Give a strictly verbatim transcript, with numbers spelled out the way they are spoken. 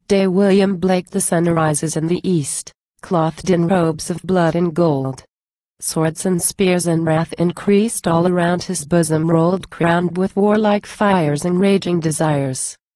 day William Blake the sun rises in the east, clothed in robes of blood and gold. Swords and spears and wrath increased all around his bosom rolled, crowned with warlike fires and raging desires.